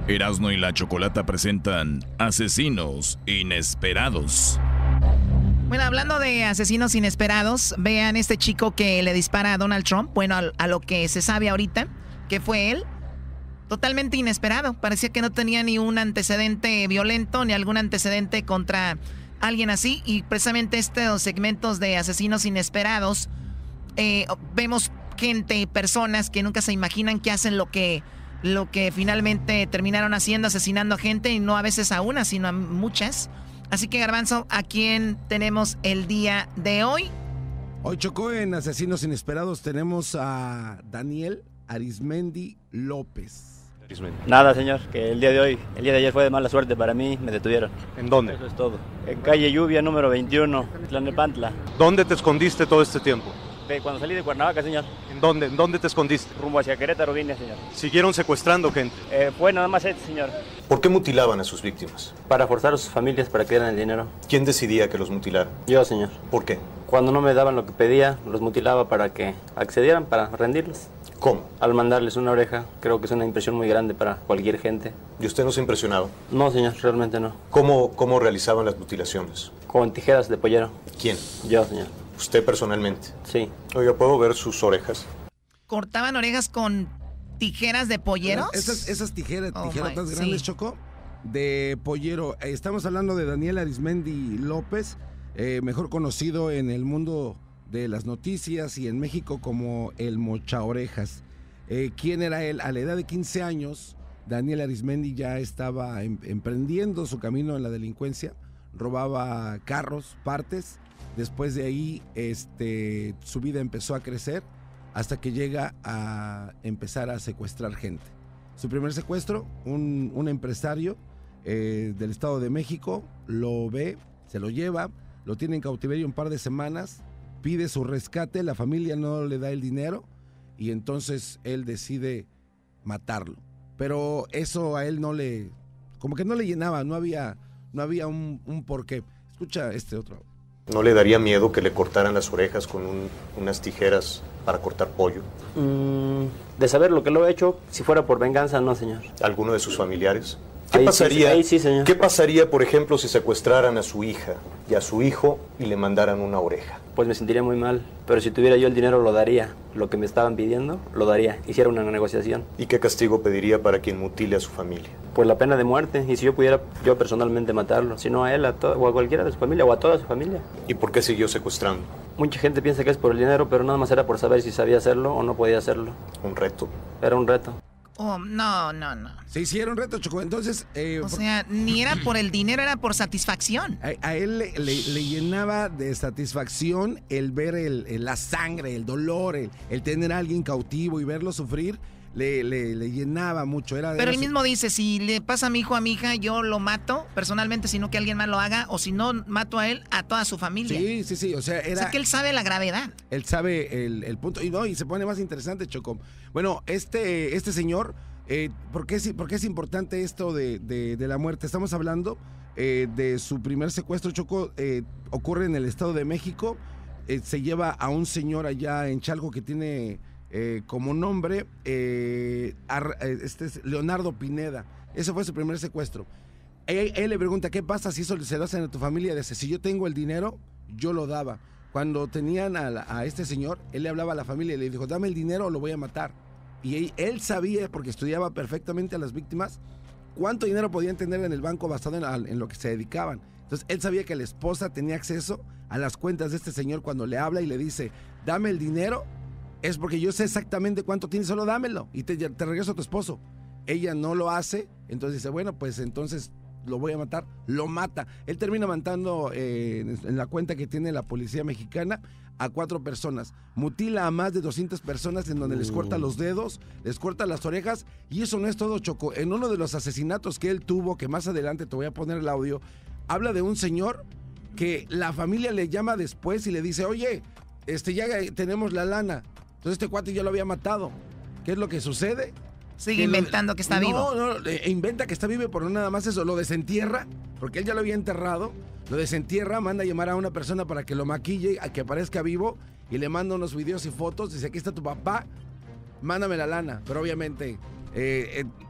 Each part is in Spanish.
Erasmo y la Chocolata presentan Asesinos Inesperados. Bueno, hablando de asesinos inesperados, vean este chico que le dispara a Donald Trump. Bueno, a lo que se sabe ahorita, que fue él. Totalmente inesperado. Parecía que no tenía ni un antecedente violento, ni algún antecedente contra alguien así. Y precisamente estos segmentos de asesinos inesperados, vemos gente, personas que nunca se imaginan que hacen lo que finalmente terminaron haciendo, asesinando a gente, y no a veces a una, sino a muchas. Así que, Garbanzo, ¿a quién tenemos el día de hoy? Hoy, Chocó, en Asesinos Inesperados tenemos a Daniel Arismendi López. Nada, señor, que el día de ayer fue de mala suerte para mí, me detuvieron. ¿En dónde? Eso es todo. En calle Lluvia, número 21, Tlalnepantla. ¿Dónde te escondiste todo este tiempo? Cuando salí de Cuernavaca, señor. ¿En dónde? ¿En dónde te escondiste? Rumbo hacia Querétaro vine, señor. ¿Siguieron secuestrando gente? Fue nada más señor. ¿Por qué mutilaban a sus víctimas? Para forzar a sus familias para que dieran el dinero. ¿Quién decidía que los mutilaran? Yo, señor. ¿Por qué? Cuando no me daban lo que pedía, los mutilaba para que accedieran, para rendirlos. ¿Cómo? Al mandarles una oreja, creo que es una impresión muy grande para cualquier gente. ¿Y usted no se impresionaba? No, señor, realmente no. ¿Cómo realizaban las mutilaciones? Con tijeras de pollero. ¿Quién? Yo, señor. ¿Usted personalmente? Sí. Oiga, ¿puedo ver sus orejas? ¿Cortaban orejas con tijeras de polleros? Esas tijeras tan my, grandes, sí. Choco, de pollero. Estamos hablando de Daniel Arismendi López, mejor conocido en el mundo de las noticias y en México como el Mochaorejas. ¿Quién era él? A la edad de 15 años, Daniel Arismendi ya estaba emprendiendo su camino en la delincuencia, robaba carros, partes. Después de ahí, su vida empezó a crecer hasta que llega a empezar a secuestrar gente. Su primer secuestro, un empresario del Estado de México lo ve, se lo lleva, lo tiene en cautiverio un par de semanas, pide su rescate, la familia no le da el dinero y entonces él decide matarlo. Pero eso a él como que no le llenaba, no había un porqué. Escucha otro. ¿No le daría miedo que le cortaran las orejas con unas tijeras para cortar pollo? De saber lo que lo he hecho, si fuera por venganza, no, señor. ¿Alguno de sus familiares? ¿Qué Ahí pasaría, sí, señor. ¿Qué pasaría, por ejemplo, si secuestraran a su hija y a su hijo y le mandaran una oreja? Pues me sentiría muy mal, pero si tuviera yo el dinero lo daría. Lo que me estaban pidiendo, lo daría. Hiciera una negociación. ¿Y qué castigo pediría para quien mutile a su familia? Pues la pena de muerte, y si yo pudiera yo personalmente matarlo, si no a él, o a cualquiera de su familia, o a toda su familia. ¿Y por qué siguió secuestrando? Mucha gente piensa que es por el dinero, pero nada más era por saber si sabía hacerlo o no podía hacerlo. Un reto. Era un reto. Oh, no. Se hicieron reto, Choco. Entonces, O sea, ni era por el dinero, era por satisfacción. a él le llenaba de satisfacción el ver la sangre, el dolor, el tener a alguien cautivo y verlo sufrir. Le llenaba mucho. Pero él mismo dice, si le pasa a mi hijo, a mi hija, yo lo mato personalmente, sino que alguien más lo haga, o si no, mato a él, a toda su familia. Sí, o sea, O sea, que él sabe la gravedad. Él sabe el punto, y se pone más interesante, Choco. Bueno, este señor, ¿por qué es importante esto de la muerte? Estamos hablando de su primer secuestro, Choco, ocurre en el Estado de México, se lleva a un señor allá en Chalco que tiene... como nombre, es Leonardo Pineda. Ese fue su primer secuestro. Él le pregunta, ¿qué pasa si eso se lo hacen a tu familia? Dice, si yo tengo el dinero, yo lo daba. Cuando tenían a este señor, él le hablaba a la familia y le dijo, dame el dinero o lo voy a matar. Y él sabía, porque estudiaba perfectamente a las víctimas, cuánto dinero podían tener en el banco basado en lo que se dedicaban. Entonces, él sabía que la esposa tenía acceso a las cuentas de este señor. Cuando le habla y le dice, dame el dinero, es porque yo sé exactamente cuánto tienes, solo dámelo y te regreso a tu esposo. Ella no lo hace, entonces dice, bueno, pues entonces lo voy a matar. Lo mata. Él termina matando en la cuenta que tiene la policía mexicana a 4 personas. Mutila a más de 200 personas en donde les corta los dedos, les corta las orejas, y eso no es todo, Choco. En uno de los asesinatos que él tuvo, que más adelante te voy a poner el audio, habla de un señor que la familia le llama después y le dice, oye, ya tenemos la lana. Entonces este cuate ya lo había matado. ¿Qué es lo que sucede? Sigue inventando que está vivo. No, inventa que está vivo, pero no nada más eso. Lo desentierra, porque él ya lo había enterrado. Lo desentierra, manda a llamar a una persona para que lo maquille, a que aparezca vivo, y le manda unos videos y fotos. Dice, aquí está tu papá, mándame la lana. Pero obviamente,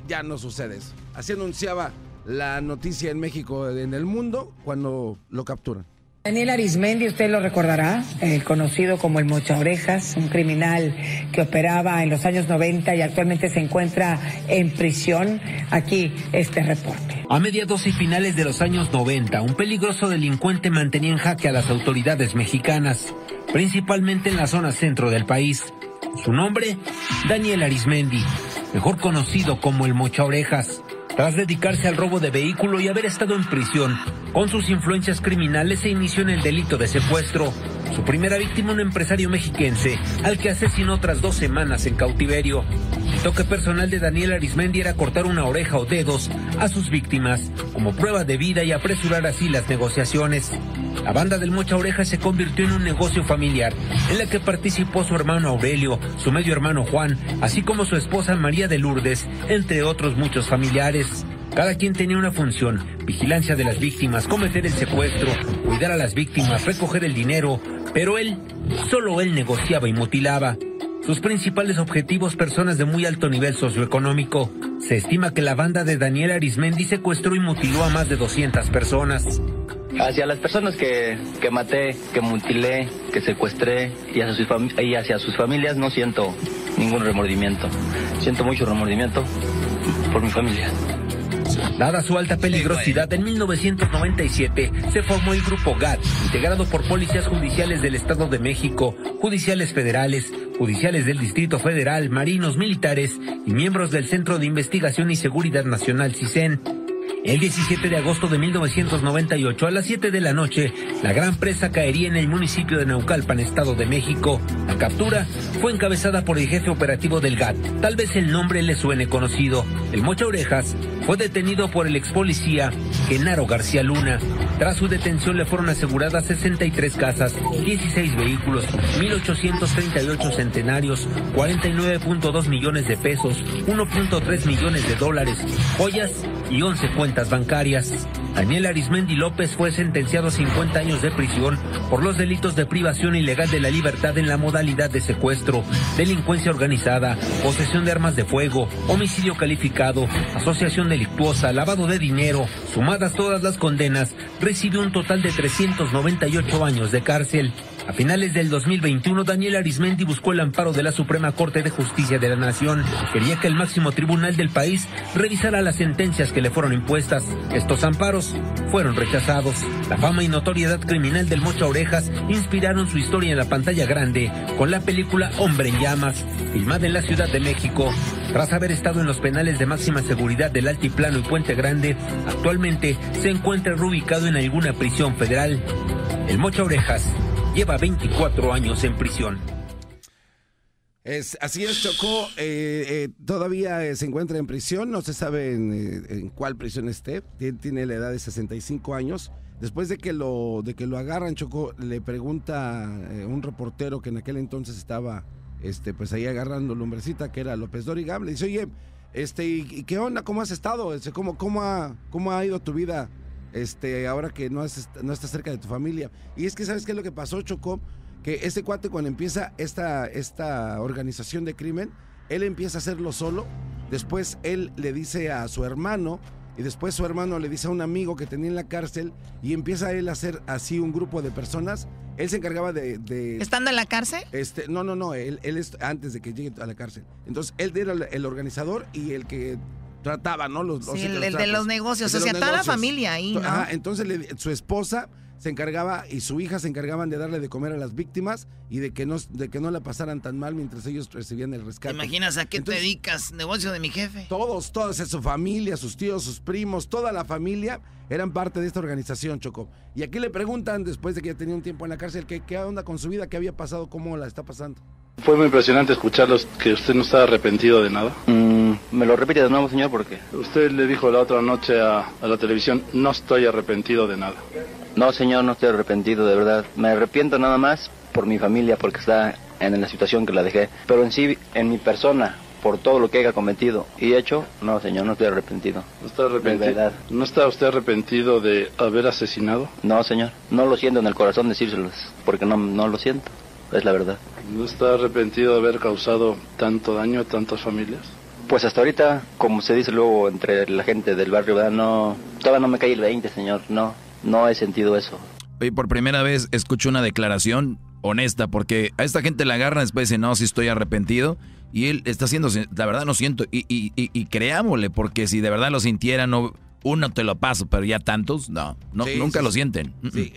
ya no sucede eso. Así anunciaba la noticia en México, en el mundo, cuando lo capturan. Daniel Arizmendi, usted lo recordará, conocido como el Mocha Orejas, un criminal que operaba en los años 90 y actualmente se encuentra en prisión. Aquí este reporte. A mediados y finales de los años 90, un peligroso delincuente mantenía en jaque a las autoridades mexicanas, principalmente en la zona centro del país. Su nombre, Daniel Arizmendi, mejor conocido como el Mocha Orejas. Tras dedicarse al robo de vehículo y haber estado en prisión, con sus influencias criminales se inició en el delito de secuestro. Su primera víctima, un empresario mexiquense, al que asesinó tras 2 semanas en cautiverio. El toque personal de Daniel Arizmendi era cortar una oreja o dedos a sus víctimas, como prueba de vida y apresurar así las negociaciones. La banda del Mocha Orejas se convirtió en un negocio familiar, en la que participó su hermano Aurelio, su medio hermano Juan, así como su esposa María de Lourdes, entre otros muchos familiares. Cada quien tenía una función: vigilancia de las víctimas, cometer el secuestro, cuidar a las víctimas, recoger el dinero, pero solo él negociaba y mutilaba. Sus principales objetivos, personas de muy alto nivel socioeconómico. Se estima que la banda de Daniel Arizmendi secuestró y mutiló a más de 200 personas. Hacia las personas que maté, que mutilé, que secuestré y hacia sus familias no siento ningún remordimiento. Siento mucho remordimiento por mi familia. Dada su alta peligrosidad, en 1997 se formó el Grupo GAT, integrado por policías judiciales del Estado de México, judiciales federales, judiciales del Distrito Federal, marinos, militares y miembros del Centro de Investigación y Seguridad Nacional, CISEN. El 17 de agosto de 1998, a las 7 de la noche, la gran presa caería en el municipio de Naucalpan, Estado de México. La captura fue encabezada por el jefe operativo del GAT. Tal vez el nombre le suene conocido. El Mocha Orejas fue detenido por el ex policía Genaro García Luna. Tras su detención le fueron aseguradas 63 casas, 16 vehículos, 1,838 centenarios, 49.2 millones de pesos, 1.3 millones de dólares, joyas y 11 cuentas bancarias. Daniel Arizmendi López fue sentenciado a 50 años de prisión por los delitos de privación ilegal de la libertad en la modalidad de secuestro, delincuencia organizada, posesión de armas de fuego, homicidio calificado, asociación delictuosa, lavado de dinero. Sumadas todas las condenas, recibió un total de 398 años de cárcel. A finales del 2021, Daniel Arizmendi buscó el amparo de la Suprema Corte de Justicia de la Nación. Quería que el máximo tribunal del país revisara las sentencias que le fueron impuestas. Estos amparos fueron rechazados. La fama y notoriedad criminal del Mocha Orejas inspiraron su historia en la pantalla grande con la película Hombre en Llamas, filmada en la Ciudad de México. Tras haber estado en los penales de máxima seguridad del Altiplano y Puente Grande, actualmente se encuentra reubicado en alguna prisión federal. El Mocha Orejas lleva 24 años en prisión. Así es, Choco. Todavía se encuentra en prisión. No se sabe en cuál prisión esté. Tiene la edad de 65 años. Después de que lo agarran, Choco, le pregunta un reportero que en aquel entonces estaba pues ahí agarrando lumbrecita, que era López Dóriga. Le dice: oye, ¿y qué onda? ¿Cómo has estado? ¿Cómo ha ido tu vida? Ahora que no estás cerca de tu familia. Y es que, ¿sabes qué es lo que pasó, Choco? Que este cuate, cuando empieza esta organización de crimen, él empieza a hacerlo solo. Después él le dice a su hermano, y después su hermano le dice a un amigo que tenía en la cárcel, y empieza él a hacer así un grupo de personas. Él se encargaba de ¿Estando en la cárcel? No, él es antes de que llegue a la cárcel. Entonces él era el organizador y el que trataba, ¿no? El de los negocios, o sea, toda la familia ahí, ¿no? Ajá, entonces su esposa se encargaba y su hija se encargaban de darle de comer a las víctimas y de que no la pasaran tan mal mientras ellos recibían el rescate. ¿Te imaginas a qué te dedicas? ¿Negocio de mi jefe? Todos, su familia, sus tíos, sus primos, toda la familia eran parte de esta organización, Choco. Y aquí le preguntan, después de que ya tenía un tiempo en la cárcel, qué onda con su vida, qué había pasado, cómo la está pasando. Fue muy impresionante escucharlos, que usted no está arrepentido de nada. ¿Me lo repite de nuevo, señor? ¿Por qué? Usted le dijo la otra noche a la televisión: no estoy arrepentido de nada. No, señor, no estoy arrepentido, de verdad. Me arrepiento nada más por mi familia, porque está en la situación que la dejé. Pero en sí, en mi persona, por todo lo que haya cometido y hecho, no, señor, no estoy arrepentido. ¿No está arrepentido? De verdad. ¿No está usted arrepentido de haber asesinado? No, señor, no lo siento en el corazón decírselos, porque no lo siento, es la verdad. ¿No está arrepentido de haber causado tanto daño a tantas familias? Pues hasta ahorita, como se dice luego entre la gente del barrio, ¿verdad? No, todavía no me cae el 20, señor. No he sentido eso. Oye, por primera vez escucho una declaración honesta, porque a esta gente la agarran después dice, no, sí estoy arrepentido. Y él está haciendo, la verdad no siento, y creámosle, porque si de verdad lo sintiera, no, uno te lo paso, pero ya tantos, no sí, nunca lo sienten. Sí,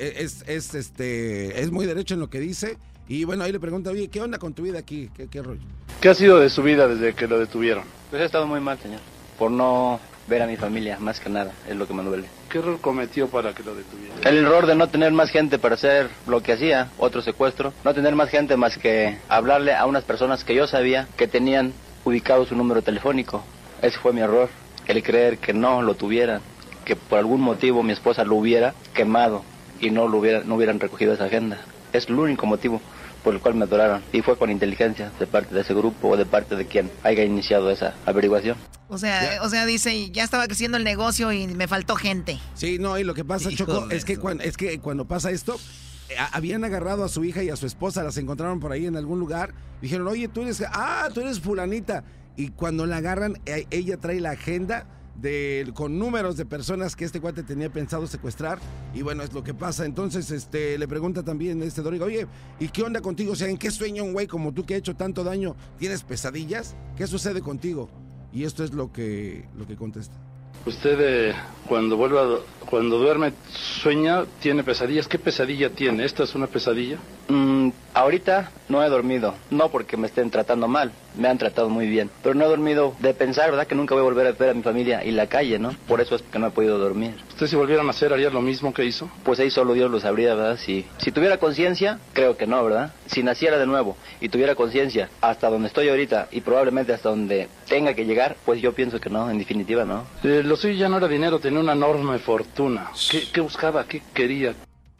es muy derecho en lo que dice. Y bueno, ahí le pregunta, oye, ¿qué onda con tu vida aquí? ¿Qué rollo? ¿Qué ha sido de su vida desde que lo detuvieron? Pues he estado muy mal, señor, por no ver a mi familia, más que nada, es lo que me duele. ¿Qué error cometió para que lo detuvieran? El error de no tener más gente para hacer lo que hacía, otro secuestro, no tener más gente más que hablarle a unas personas que yo sabía que tenían ubicado su número telefónico. Ese fue mi error, el creer que no lo tuvieran, que por algún motivo mi esposa lo hubiera quemado y no hubieran recogido esa agenda. Es el único motivo por el cual me adoraron, y fue con inteligencia de parte de ese grupo o de parte de quien haya iniciado esa averiguación. O sea, dice, ya estaba creciendo el negocio y me faltó gente. Sí, no, y lo que pasa, Choco, es que cuando pasa esto, habían agarrado a su hija y a su esposa, las encontraron por ahí en algún lugar, dijeron, oye, tú eres fulanita, y cuando la agarran, ella trae la agenda con números de personas que este cuate tenía pensado secuestrar, y bueno, es lo que pasa. Entonces, le pregunta también Doriga, oye, ¿y qué onda contigo? O sea, ¿en qué sueña un güey como tú que ha hecho tanto daño? ¿Tienes pesadillas? ¿Qué sucede contigo? Y esto es lo que contesta. Usted cuando duerme, sueña, tiene pesadillas. ¿Qué pesadilla tiene? ¿Esta es una pesadilla? Ahorita no he dormido, no porque me estén tratando mal, me han tratado muy bien, pero no he dormido de pensar, ¿verdad?, que nunca voy a volver a ver a mi familia y la calle, ¿no? Por eso es que no he podido dormir. ¿Usted si volvieran a hacer haría lo mismo que hizo? Pues ahí solo Dios lo sabría, ¿verdad? Si tuviera conciencia, creo que no, ¿verdad? Si naciera de nuevo y tuviera conciencia hasta donde estoy ahorita y probablemente hasta donde tenga que llegar, pues yo pienso que no, en definitiva no. Lo suyo ya no era dinero, tenía una enorme fortuna. ¿Qué buscaba? ¿Qué quería?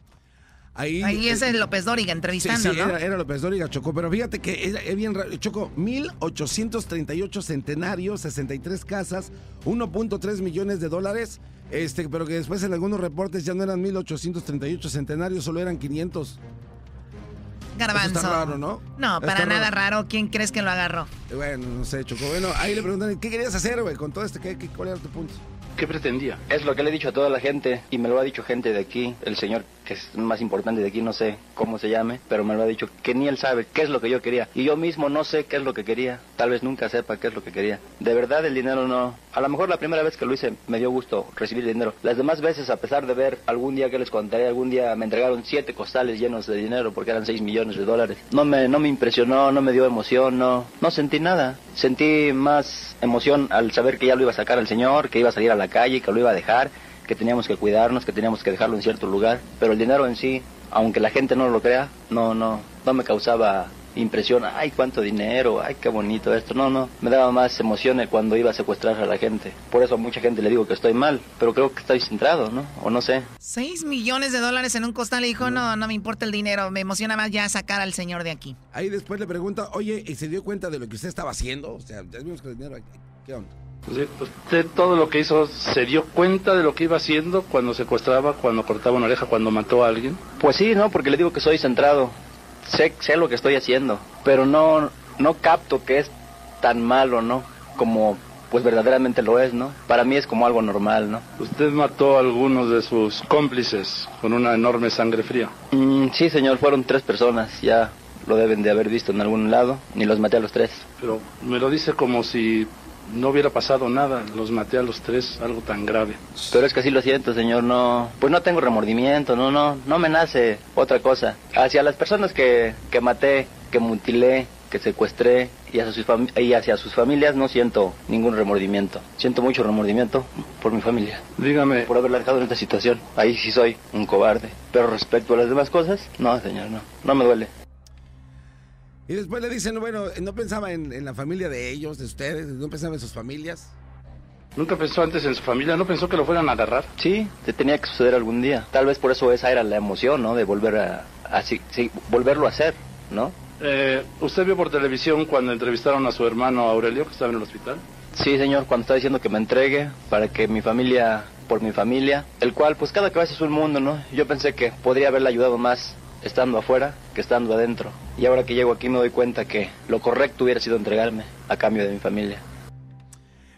Ahí es el López Dóriga entrevistando, sí, ¿no? Era López Dóriga, Choco, pero fíjate que es bien raro, Choco, 1,838 centenarios, 63 casas, 1.3 millones de dólares, pero que después en algunos reportes ya no eran 1,838 centenarios, solo eran 500. Garbanzo. Eso está raro, ¿no? No, para nada raro. ¿Quién crees que lo agarró? Bueno, no sé, Choco. Bueno, ahí le preguntan, ¿qué querías hacer, güey, con todo ¿cuál era tu punto? ¿Qué pretendía? Es lo que le he dicho a toda la gente, y me lo ha dicho gente de aquí, el señor que es más importante de aquí, no sé cómo se llame, pero me lo ha dicho, que ni él sabe qué es lo que yo quería, y yo mismo no sé qué es lo que quería, tal vez nunca sepa qué es lo que quería. De verdad el dinero no, a lo mejor la primera vez que lo hice me dio gusto recibir dinero, las demás veces, a pesar de ver, algún día que les contaré, algún día me entregaron 7 costales llenos de dinero, porque eran 6 millones de dólares, no me impresionó, no me dio emoción, no sentí nada, sentí más emoción al saber que ya lo iba a sacar al señor, que iba a salir a la calle, que lo iba a dejar, que teníamos que cuidarnos, que teníamos que dejarlo en cierto lugar, pero el dinero en sí, aunque la gente no lo crea, no me causaba impresión, ay, cuánto dinero, ay, qué bonito esto, no, me daba más emociones cuando iba a secuestrar a la gente, por eso a mucha gente le digo que estoy mal, pero creo que estoy centrado, ¿no? O no sé. 6 millones de dólares en un costal, y dijo, no me importa el dinero, me emociona más ya sacar al señor de aquí. Ahí después le pregunta, oye, ¿y se dio cuenta de lo que usted estaba haciendo? O sea, ya vimos que el dinero, ¿qué onda? Pues usted todo lo que hizo, ¿se dio cuenta de lo que iba haciendo cuando secuestraba, cuando cortaba una oreja, cuando mató a alguien? Pues sí, ¿no? Porque le digo que soy centrado, sé lo que estoy haciendo, pero no capto que es tan malo, ¿no? Como pues verdaderamente lo es, ¿no? Para mí es como algo normal, ¿no? ¿Usted mató a algunos de sus cómplices con una enorme sangre fría? Sí, señor, fueron 3 personas, ya lo deben de haber visto en algún lado, ni los maté a los 3. Pero me lo dice como si no hubiera pasado nada, los maté a los 3, algo tan grave. Pero es que así lo siento, señor, pues no tengo remordimiento, no me nace otra cosa. Hacia las personas que maté, que mutilé, que secuestré y hacia sus familias no siento ningún remordimiento. Siento mucho remordimiento por mi familia. Dígame. Por haberla dejado en esta situación. Ahí sí soy un cobarde. Pero respecto a las demás cosas, no, señor, no me duele. Y después le dicen, bueno, ¿no pensaba en la familia de ellos, de ustedes? ¿No pensaba en sus familias? ¿Nunca pensó antes en su familia? ¿No pensó que lo fueran a agarrar? Sí, te tenía que suceder algún día. Tal vez por eso esa era la emoción, ¿no? De volver volverlo a hacer, ¿no? ¿Usted vio por televisión cuando entrevistaron a su hermano Aurelio, que estaba en el hospital? Sí, señor, cuando estaba diciendo que me entregue para que por mi familia, el cual, pues cada cabeza es un mundo, ¿no? Yo pensé que podría haberle ayudado más estando afuera que estando adentro. Y ahora que llego aquí me doy cuenta que lo correcto hubiera sido entregarme a cambio de mi familia.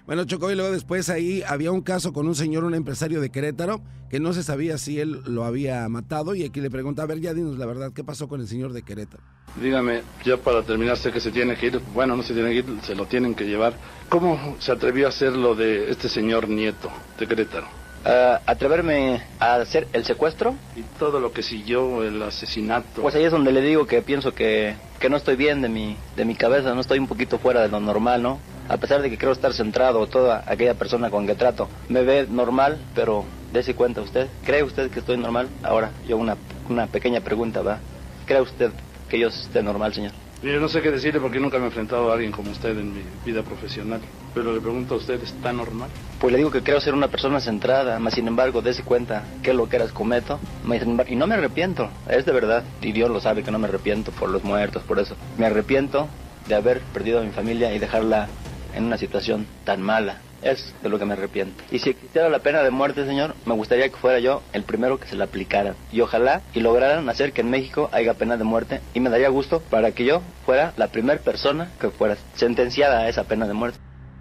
Bueno, Choco, y luego después ahí había un caso con un señor, un empresario de Querétaro, que no se sabía si él lo había matado, y aquí le pregunta, a ver, ya dinos la verdad, ¿qué pasó con el señor de Querétaro? Dígame, ya para terminar, sé que se tiene que ir, bueno, no se tiene que ir, se lo tienen que llevar. ¿Cómo se atrevió a hacer lo de este señor Nieto de Querétaro? Atreverme a hacer el secuestro. Y todo lo que siguió, el asesinato. Pues ahí es donde le digo que pienso que no estoy bien de mi cabeza, no estoy un poquito fuera de lo normal, ¿no? A pesar de que creo estar centrado, toda aquella persona con que trato me ve normal, pero dése cuenta usted, ¿cree usted que estoy normal? Ahora, yo una pequeña pregunta, ¿va? ¿Cree usted que yo esté normal, señor? Yo no sé qué decirle porque nunca me he enfrentado a alguien como usted en mi vida profesional. Pero le pregunto a usted, ¿está normal? Pues le digo que creo ser una persona centrada, más sin embargo, dése cuenta qué loqueras cometo. Y no me arrepiento, es de verdad. Y Dios lo sabe que no me arrepiento por los muertos, por eso. Me arrepiento de haber perdido a mi familia y dejarla en una situación tan mala. Es de lo que me arrepiento. Y si existiera la pena de muerte, señor, me gustaría que fuera yo el primero que se la aplicara. Y ojalá y lograran hacer que en México haya pena de muerte. Y me daría gusto para que yo fuera la primera persona que fuera sentenciada a esa pena de muerte.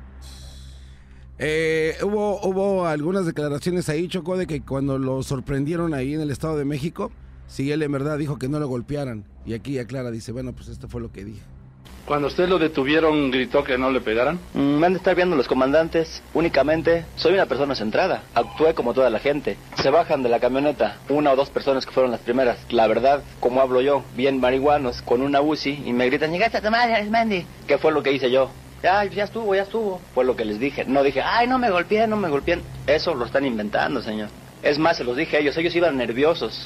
Hubo algunas declaraciones ahí, Choco, de que cuando lo sorprendieron ahí en el Estado de México, si él en verdad dijo que no lo golpearan. Y aquí aclara, dice, bueno, pues esto fue lo que dije. Cuando usted lo detuvieron, ¿gritó que no le pegaran? Me han de estar viendo los comandantes. Únicamente soy una persona centrada. Actué como toda la gente. Se bajan de la camioneta una o dos personas que fueron las primeras. La verdad, como hablo yo, bien marihuanos, con una Uzi, y me gritan, llegaste a tu madre, Arismendi. ¿Qué fue lo que hice yo? Ya estuvo. Fue lo que les dije. No dije, ay, no me golpeen. Eso lo están inventando, señor. Es más, se los dije a ellos iban nerviosos.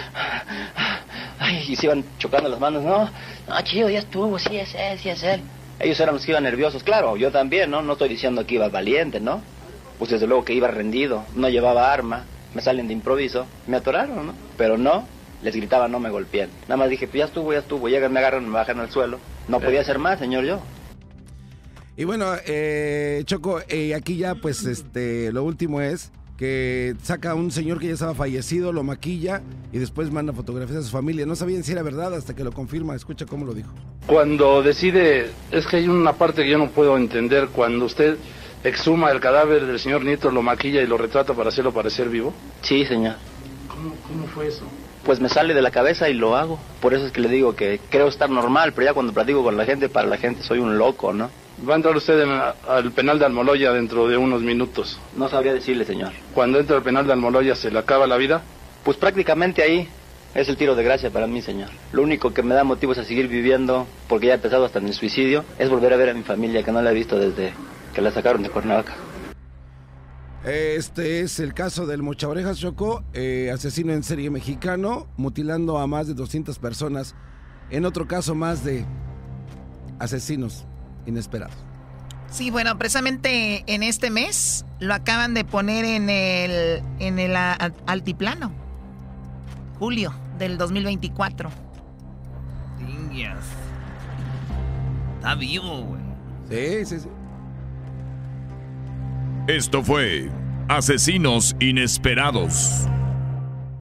Y se iban chocando las manos. No, chido, ya estuvo, sí es él. Ellos eran los que iban nerviosos. Claro, yo también, ¿no? No estoy diciendo que iba valiente, ¿no? Pues desde luego que iba rendido, no llevaba arma, me salen de improviso, me atoraron, ¿no? Pero no, les gritaba, no me golpeen. Nada más dije, pues ya estuvo, llegan, me agarran, me bajan al suelo. No podía hacer más, señor, yo. Y bueno, Choco, aquí ya, pues, lo último es que saca a un señor que ya estaba fallecido, lo maquilla y después manda fotografías a su familia. No sabían si era verdad hasta que lo confirma. Escucha cómo lo dijo. Cuando decide, es que hay una parte que yo no puedo entender, cuando usted exhuma el cadáver del señor Nieto, lo maquilla y lo retrata para hacerlo parecer vivo. Sí, señor. ¿Cómo fue eso? Pues me sale de la cabeza y lo hago. Por eso es que le digo que creo estar normal, pero ya cuando platico con la gente, para la gente soy un loco, ¿no? Va a entrar usted al penal de Almoloya dentro de unos minutos. No sabría decirle, señor. Cuando entra al penal de Almoloya, ¿se le acaba la vida? Pues prácticamente ahí es el tiro de gracia para mí, señor. Lo único que me da motivos a seguir viviendo, porque ya he empezado hasta en el suicidio, es volver a ver a mi familia, que no la he visto desde que la sacaron de Cuernavaca. Este es el caso del Mochaorejas, Choco, asesino en serie mexicano, mutilando a más de 200 personas. En otro caso más de asesinos inesperados. Sí, bueno, precisamente en este mes lo acaban de poner en el altiplano. Julio del 2024. Dingas. Está vivo, güey. Sí. Esto fue Asesinos Inesperados.